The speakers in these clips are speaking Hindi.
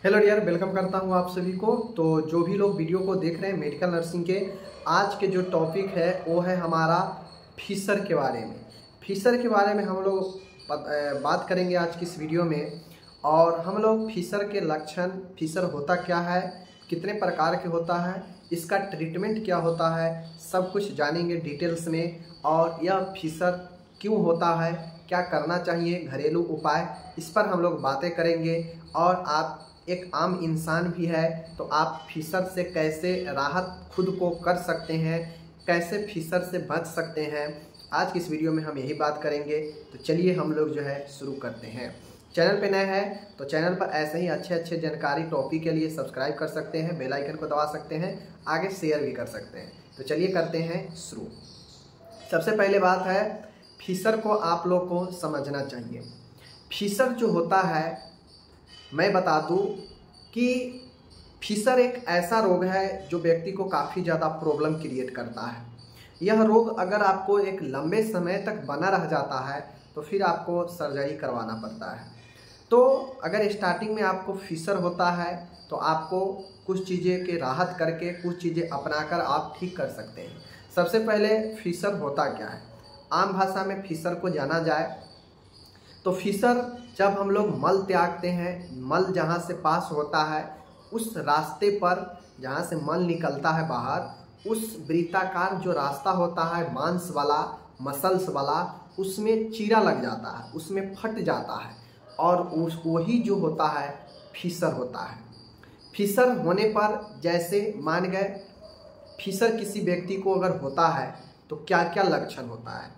हेलो डियर, वेलकम करता हूं आप सभी को। तो जो भी लोग वीडियो को देख रहे हैं मेडिकल नर्सिंग के, आज के जो टॉपिक है वो है हमारा फीसर के बारे में। फीसर के बारे में हम लोग बात करेंगे आज की इस वीडियो में। और हम लोग फीसर के लक्षण, फीसर होता क्या है, कितने प्रकार के होता है, इसका ट्रीटमेंट क्या होता है, सब कुछ जानेंगे डिटेल्स में। और यह फीसर क्यों होता है, क्या करना चाहिए, घरेलू उपाय, इस पर हम लोग बातें करेंगे। और आप एक आम इंसान भी है तो आप फीसर से कैसे राहत खुद को कर सकते हैं, कैसे फीसर से बच सकते हैं, आज की इस वीडियो में हम यही बात करेंगे। तो चलिए हम लोग जो है शुरू करते हैं। चैनल पे नए हैं तो चैनल पर ऐसे ही अच्छे जानकारी टॉपिक के लिए सब्सक्राइब कर सकते हैं, बेल आइकन को दबा सकते हैं, आगे शेयर भी कर सकते हैं। तो चलिए करते हैं शुरू। सबसे पहले बात है, फीसर को आप लोग को समझना चाहिए। फीसर जो होता है, मैं बता दूं कि फीसर एक ऐसा रोग है जो व्यक्ति को काफ़ी ज़्यादा प्रॉब्लम क्रिएट करता है। यह रोग अगर आपको एक लंबे समय तक बना रह जाता है तो फिर आपको सर्जरी करवाना पड़ता है। तो अगर स्टार्टिंग में आपको फीसर होता है तो आपको कुछ चीज़ें के राहत करके, कुछ चीज़ें अपनाकर आप ठीक कर सकते हैं। सबसे पहले फीसर होता क्या है, आम भाषा में फीसर को जाना जाए तो फीसर जब हम लोग मल त्यागते हैं, मल जहाँ से पास होता है उस रास्ते पर जहाँ से मल निकलता है बाहर, उस वृत्ताकार जो रास्ता होता है मांस वाला, मसल्स वाला, उसमें चीरा लग जाता है, उसमें फट जाता है और वही जो होता है फीसर होता है। फीसर होने पर जैसे मान गए, फीसर किसी व्यक्ति को अगर होता है तो क्या क्या लक्षण होता है।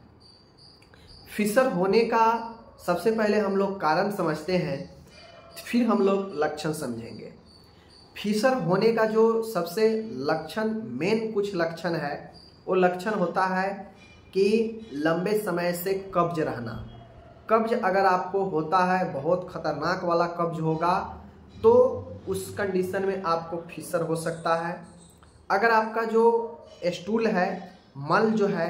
फीसर होने का सबसे पहले हम लोग कारण समझते हैं, फिर हम लोग लक्षण समझेंगे। फीसर होने का जो सबसे लक्षण, मेन कुछ लक्षण है, वो लक्षण होता है कि लंबे समय से कब्ज रहना। कब्ज अगर आपको होता है, बहुत खतरनाक वाला कब्ज होगा, तो उस कंडीशन में आपको फीसर हो सकता है। अगर आपका जो स्टूल है, मल जो है,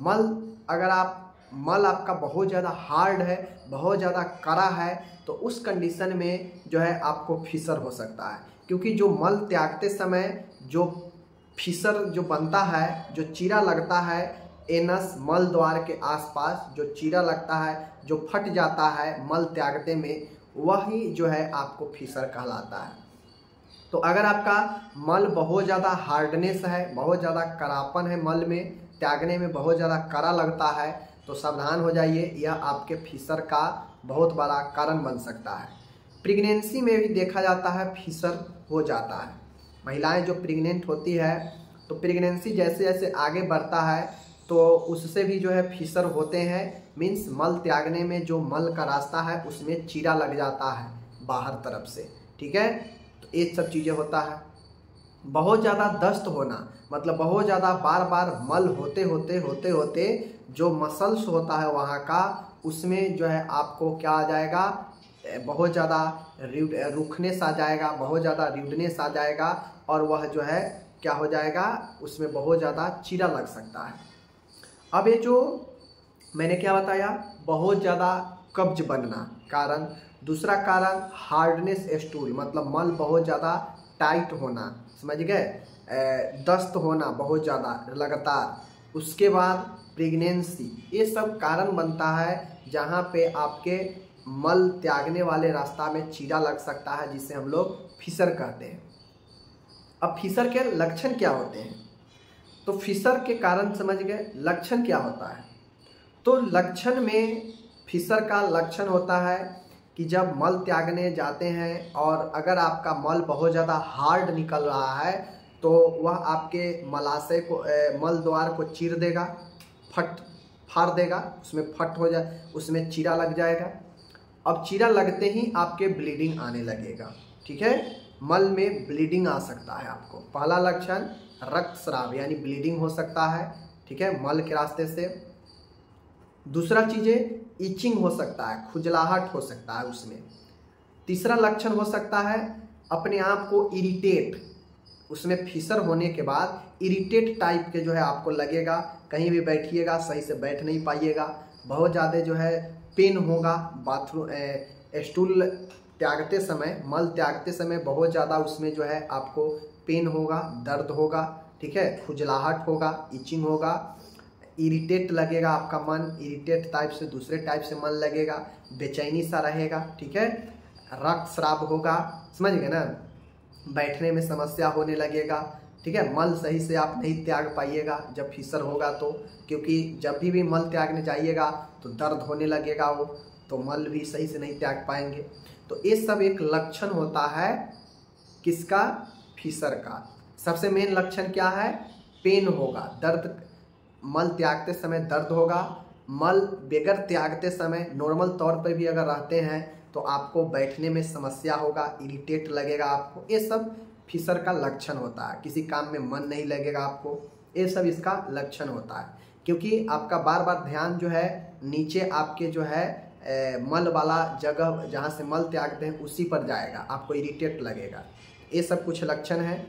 मल आपका बहुत ज़्यादा हार्ड है, बहुत ज़्यादा कड़ा है, तो उस कंडीशन में जो है आपको फीसर हो सकता है। क्योंकि जो मल त्यागते समय जो फीसर जो बनता है, जो चीरा लगता है एनस मल द्वार के आसपास, जो चीरा लगता है, जो फट जाता है मल त्यागते में, वही जो है आपको फीसर कहलाता है। तो अगर आपका मल बहुत ज़्यादा हार्डनेस है, बहुत ज़्यादा कड़ापन है, मल में त्यागने में बहुत ज़्यादा कड़ा लगता है, तो सावधान हो जाइए, यह आपके फीसर का बहुत बड़ा कारण बन सकता है। प्रेगनेंसी में भी देखा जाता है फीसर हो जाता है। महिलाएं जो प्रेग्नेंट होती है तो प्रेगनेंसी जैसे जैसे आगे बढ़ता है तो उससे भी जो है फीसर होते हैं। मीन्स मल त्यागने में जो मल का रास्ता है उसमें चीरा लग जाता है बाहर तरफ से, ठीक है। तो ये सब चीज़ें होता है। बहुत ज़्यादा दस्त होना, मतलब बहुत ज़्यादा बार बार मल होते होते जो मसल्स होता है वहाँ का, उसमें जो है आपको क्या आ जाएगा, बहुत ज़्यादा रुखनेस आ जाएगा, बहुत ज़्यादा रिडनेस आ जाएगा, और वह जो है क्या हो जाएगा, उसमें बहुत ज़्यादा चीरा लग सकता है। अब ये जो मैंने क्या बताया, बहुत ज़्यादा कब्ज बनना कारण, दूसरा कारण हार्डनेस स्टूल, मतलब मल बहुत ज़्यादा टाइट होना, समझ गए, दस्त होना बहुत ज़्यादा लगातार, उसके बाद प्रेगनेंसी, ये सब कारण बनता है जहाँ पे आपके मल त्यागने वाले रास्ता में चीरा लग सकता है, जिसे हम लोग फीसर कहते हैं। अब फीसर के लक्षण क्या होते हैं, तो फीसर के कारण समझ गए, लक्षण क्या होता है। तो लक्षण में फीसर का लक्षण होता है कि जब मल त्यागने जाते हैं और अगर आपका मल बहुत ज़्यादा हार्ड निकल रहा है तो वह आपके मलाशय को, मल द्वार को चीर देगा, फाड़ देगा, उसमें फट हो जाए, उसमें चीरा लग जाएगा। अब चीरा लगते ही आपके ब्लीडिंग आने लगेगा, ठीक है। मल में ब्लीडिंग आ सकता है आपको। पहला लक्षण रक्तस्राव यानी ब्लीडिंग हो सकता है, ठीक है, मल के रास्ते से। दूसरा चीज़ें ईचिंग हो सकता है, खुजलाहट हो सकता है उसमें। तीसरा लक्षण हो सकता है अपने आप को इरिटेट, उसमें फीसर होने के बाद इरिटेट टाइप के जो है आपको लगेगा, कहीं भी बैठिएगा सही से बैठ नहीं पाइएगा, बहुत ज़्यादा जो है पेन होगा, बाथरूम स्टूल त्यागते समय, मल त्यागते समय बहुत ज़्यादा उसमें जो है आपको पेन होगा, दर्द होगा, ठीक है, खुजलाहट होगा, इचिंग होगा, इरिटेट लगेगा, आपका मन इरिटेट टाइप से दूसरे टाइप से मन लगेगा, बेचैनी सा रहेगा, ठीक है, रक्तस्राव होगा, समझ गए ना, बैठने में समस्या होने लगेगा, ठीक है, मल सही से आप नहीं त्याग पाइएगा जब फीसर होगा तो, क्योंकि जब भी मल त्यागने जाइएगा तो दर्द होने लगेगा वो, तो मल भी सही से नहीं त्याग पाएंगे। तो ये सब एक लक्षण होता है किसका, फीसर का। सबसे मेन लक्षण क्या है, पेन होगा, दर्द, मल त्यागते समय दर्द होगा, मल बगैर त्यागते समय नॉर्मल तौर पर भी अगर रहते हैं तो आपको बैठने में समस्या होगा, इरिटेट लगेगा आपको, ये सब फीसर का लक्षण होता है। किसी काम में मन नहीं लगेगा आपको, ये सब इसका लक्षण होता है, क्योंकि आपका बार बार ध्यान जो है नीचे आपके जो है मल वाला जगह जहाँ से मल त्यागते हैं उसी पर जाएगा, आपको इरिटेट लगेगा। ये सब कुछ लक्षण है।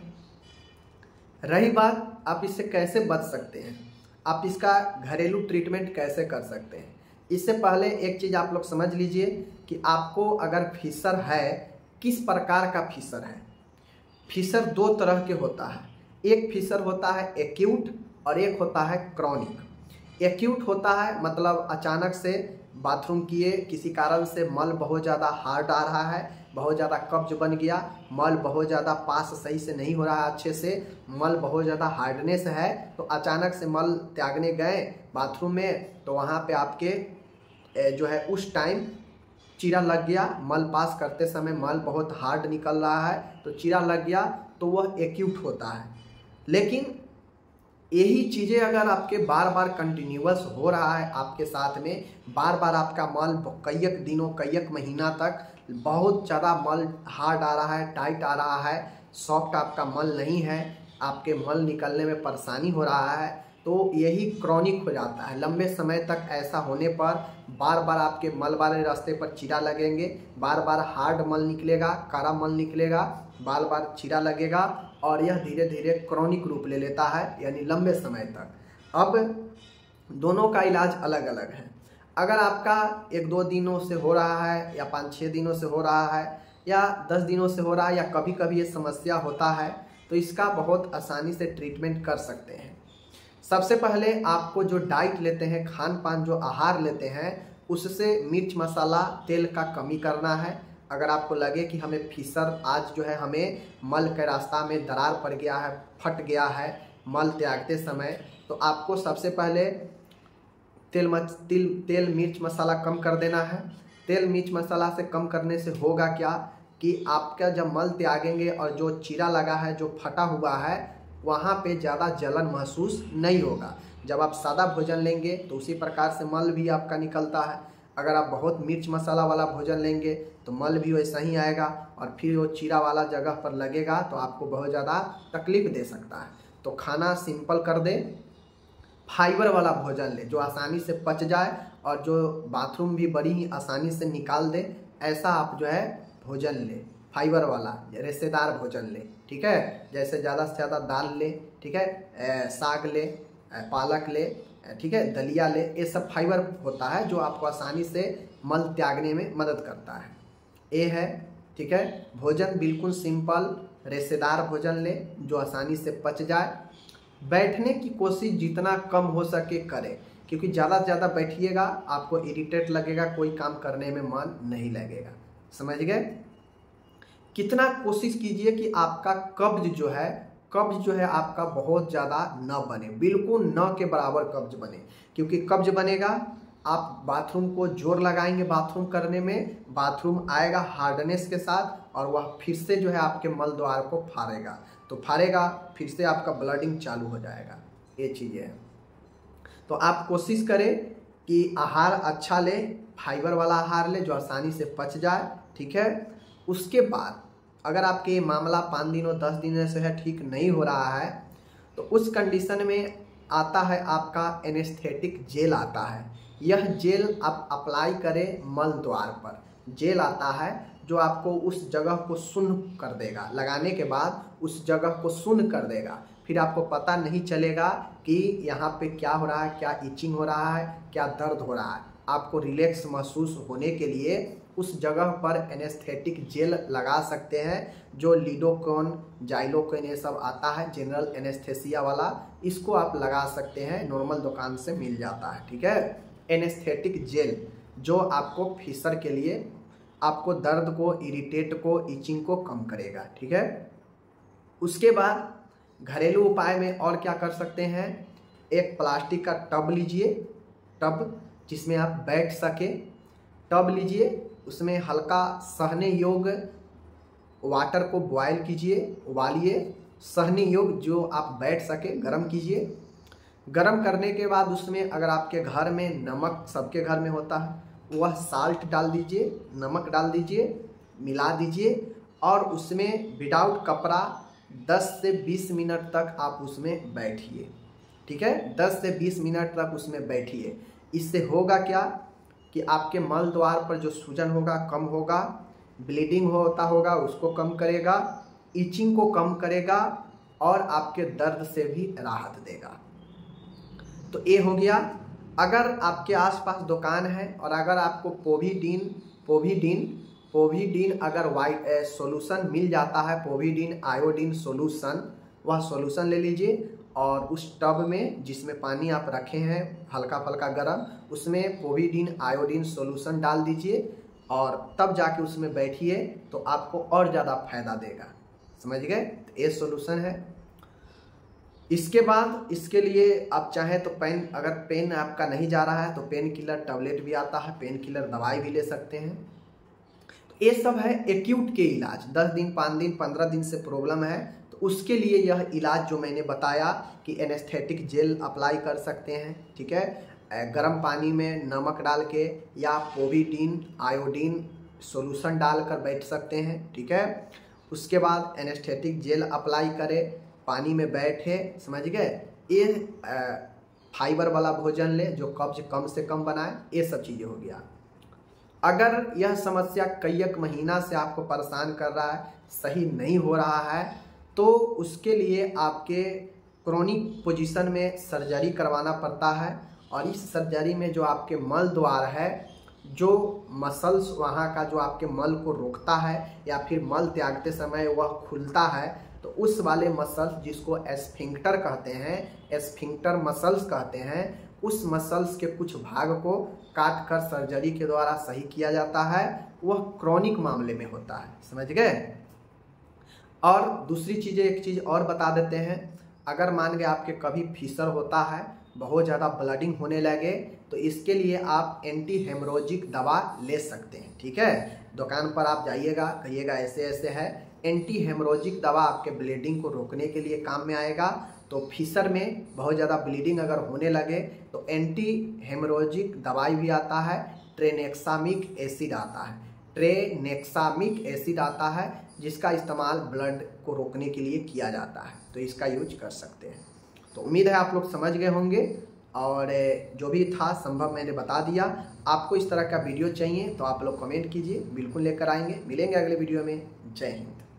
रही बात आप इससे कैसे बच सकते हैं, आप इसका घरेलू ट्रीटमेंट कैसे कर सकते हैं, इससे पहले एक चीज़ आप लोग समझ लीजिए कि आपको अगर फीसर है, किस प्रकार का फीसर है। फीसर दो तरह के होता है, एक फीसर होता है एक्यूट और एक होता है क्रॉनिक। एक्यूट होता है मतलब अचानक से बाथरूम किए, किसी कारण से मल बहुत ज़्यादा हार्ड आ रहा है, बहुत ज़्यादा कब्ज बन गया, मल बहुत ज़्यादा पास सही से नहीं हो रहा है, अच्छे से मल बहुत ज़्यादा हार्डनेस है, तो अचानक से मल त्यागने गए बाथरूम में तो वहाँ पे आपके जो है उस टाइम चीरा लग गया, मल पास करते समय मल बहुत हार्ड निकल रहा है तो चीरा लग गया, तो वह एक्यूट होता है। लेकिन यही चीज़ें अगर आपके बार बार कंटिन्यूअस हो रहा है आपके साथ में, बार बार आपका मल कईक दिनों कईक महीना तक बहुत ज़्यादा मल हार्ड आ रहा है, टाइट आ रहा है, सॉफ्ट आपका मल नहीं है, आपके मल निकलने में परेशानी हो रहा है, तो यही क्रॉनिक हो जाता है। लंबे समय तक ऐसा होने पर बार बार आपके मल वाले रास्ते पर चीरा लगेंगे, बार बार हार्ड मल निकलेगा, काला मल निकलेगा, बार बार चीरा लगेगा और यह धीरे धीरे क्रॉनिक रूप ले लेता है, यानी लंबे समय तक। अब दोनों का इलाज अलग अलग है। अगर आपका 1-2 दिनों से हो रहा है या 5-6 दिनों से हो रहा है या 10 दिनों से हो रहा है या कभी कभी ये समस्या होता है, तो इसका बहुत आसानी से ट्रीटमेंट कर सकते हैं। सबसे पहले आपको जो डाइट लेते हैं, खान पान जो आहार लेते हैं, उससे मिर्च मसाला तेल का कमी करना है। अगर आपको लगे कि हमें फीसर आज जो है हमें मल के रास्ता में दरार पड़ गया है, फट गया है मल त्यागते समय, तो आपको सबसे पहले तेल मिर्च मसाला कम कर देना है। तेल मिर्च मसाला से कम करने से होगा क्या कि आपका जब मल त्यागेंगे और जो चीरा लगा है, जो फटा हुआ है, वहाँ पे ज़्यादा जलन महसूस नहीं होगा। जब आप सादा भोजन लेंगे तो उसी प्रकार से मल भी आपका निकलता है। अगर आप बहुत मिर्च मसाला वाला भोजन लेंगे तो मल भी वैसा ही आएगा और फिर वो चीरा वाला जगह पर लगेगा तो आपको बहुत ज़्यादा तकलीफ दे सकता है। तो खाना सिंपल कर दे, फाइबर वाला भोजन ले जो आसानी से पच जाए और जो बाथरूम भी बड़ी ही आसानी से निकाल दे, ऐसा आप जो है भोजन ले, फाइबर वाला रेशेदार भोजन ले, ठीक है। जैसे ज़्यादा से ज़्यादा दाल ले, ठीक है, साग ले, पालक ले, ठीक है, दलिया ले, ये सब फाइबर होता है जो आपको आसानी से मल त्यागने में मदद करता है। ये है, ठीक है। भोजन बिल्कुल सिंपल रेशेदार भोजन ले जो आसानी से पच जाए। बैठने की कोशिश जितना कम हो सके करें, क्योंकि ज़्यादा से ज़्यादा बैठिएगा आपको इरिटेट लगेगा, कोई काम करने में मन नहीं लगेगा। समझ गए। कितना कोशिश कीजिए कि आपका कब्ज जो है आपका बहुत ज़्यादा न बने, बिल्कुल न के बराबर कब्ज बने, क्योंकि कब्ज बनेगा आप बाथरूम को जोर लगाएंगे, बाथरूम करने में बाथरूम आएगा हार्डनेस के साथ और वह फिर से जो है आपके मल द्वार को फाड़ेगा, तो फाड़ेगा फिर से आपका ब्लडिंग चालू हो जाएगा। ये चीज़ें हैं। तो आप कोशिश करें कि आहार अच्छा ले, फाइबर वाला आहार ले जो आसानी से पच जाए, ठीक है। उसके बाद अगर आपके मामला 5 दिनों 10 दिनों से है ठीक नहीं हो रहा है, तो उस कंडीशन में आता है आपका एनेस्थेटिक जेल आता है। यह जेल आप अप्लाई करें मल द्वार पर। जेल आता है जो आपको उस जगह को शून्य कर देगा, लगाने के बाद उस जगह को शून्य कर देगा, फिर आपको पता नहीं चलेगा कि यहाँ पे क्या हो रहा है, क्या इचिंग हो रहा है, क्या दर्द हो रहा है। आपको रिलैक्स महसूस होने के लिए उस जगह पर एनेस्थेटिक जेल लगा सकते हैं, जो लिडोकॉन, जाइलोकॉन ये सब आता है जनरल एनेस्थेसिया वाला, इसको आप लगा सकते हैं, नॉर्मल दुकान से मिल जाता है। ठीक है, एनेस्थेटिक जेल जो आपको फिशर के लिए आपको दर्द को, इरिटेट को, इचिंग को कम करेगा। ठीक है, उसके बाद घरेलू उपाय में और क्या कर सकते हैं, एक प्लास्टिक का टब लीजिए, टब जिसमें आप बैठ सके, टब लीजिए, उसमें हल्का सहने योग्य वाटर को बॉयल कीजिए, उबालिए, सहने योग्य जो आप बैठ सके गर्म कीजिए। गर्म करने के बाद उसमें अगर आपके घर में नमक, सबके घर में होता है, वह साल्ट डाल दीजिए, नमक डाल दीजिए, मिला दीजिए और उसमें विदाउट कपड़ा 10 से 20 मिनट तक आप उसमें बैठिए। ठीक है, 10 से 20 मिनट तक उसमें बैठिए। इससे होगा क्या कि आपके मल द्वार पर जो सूजन होगा कम होगा, ब्लीडिंग होता होगा उसको कम करेगा, इचिंग को कम करेगा और आपके दर्द से भी राहत देगा। तो ये हो गया। अगर आपके आसपास दुकान है और अगर आपको पोविडीन अगर वाइट सॉल्यूशन मिल जाता है, पोविडीन आयोडीन सॉल्यूशन, वह सॉल्यूशन ले लीजिए और उस टब में जिसमें पानी आप रखे हैं हल्का फल्का गर्म, उसमें पोविडीन आयोडीन सॉल्यूशन डाल दीजिए और तब जाके उसमें बैठिए, तो आपको और ज़्यादा फायदा देगा। समझ गए? तो ये सॉल्यूशन है। इसके बाद इसके लिए आप चाहें तो पेन, अगर पेन आपका नहीं जा रहा है तो पेन किलर टैबलेट भी आता है, पेन किलर दवाई भी ले सकते हैं। तो ये सब है एक्यूट के इलाज। 10 दिन, 5 दिन, 15 दिन से प्रॉब्लम है तो उसके लिए यह इलाज जो मैंने बताया कि एनेस्थेटिक जेल अप्लाई कर सकते हैं। ठीक है, गर्म पानी में नमक डाल के या पोविडीन आयोडीन सॉल्यूशन डालकर बैठ सकते हैं। ठीक है, उसके बाद एनेस्थेटिक जेल अप्लाई करें, पानी में बैठे। समझ गए? ये फाइबर वाला भोजन ले जो कब्ज कम से कम बनाए, ये सब चीज़ें हो गया। अगर यह समस्या कई एक महीना से आपको परेशान कर रहा है, सही नहीं हो रहा है, तो उसके लिए आपके क्रोनिक पोजीशन में सर्जरी करवाना पड़ता है और इस सर्जरी में जो आपके मल द्वार है, जो मसल्स वहाँ का जो आपके मल को रोकता है या फिर मल त्यागते समय वह खुलता है, तो उस वाले मसल्स जिसको एस्फिंक्टर कहते हैं, एस्फिंक्टर मसल्स कहते हैं, उस मसल्स के कुछ भाग को काट कर सर्जरी के द्वारा सही किया जाता है। वह क्रोनिक मामले में होता है। समझ गए? और दूसरी चीज़ें, एक चीज़ और बता देते हैं, अगर मान गए आपके कभी फिशर होता है, बहुत ज़्यादा ब्लडिंग होने लगे, तो इसके लिए आप एंटी हेमरोजिक दवा ले सकते हैं। ठीक है, दुकान पर आप जाइएगा, कहिएगा ऐसे ऐसे है, एंटी हेमरोजिक दवा आपके ब्लीडिंग को रोकने के लिए काम में आएगा। तो फिशर में बहुत ज़्यादा ब्लीडिंग अगर होने लगे तो एंटी हेमरोजिक दवाई भी आता है, ट्रेनेक्सामिक एसिड आता है, ट्रेनेक्सामिक एसिड आता है, जिसका इस्तेमाल ब्लड को रोकने के लिए किया जाता है। तो इसका यूज कर सकते हैं। तो उम्मीद है आप लोग समझ गए होंगे और जो भी था संभव मैंने बता दिया। आपको इस तरह का वीडियो चाहिए तो आप लोग कमेंट कीजिए, बिल्कुल लेकर आएंगे। मिलेंगे अगले वीडियो में। जय हिंद।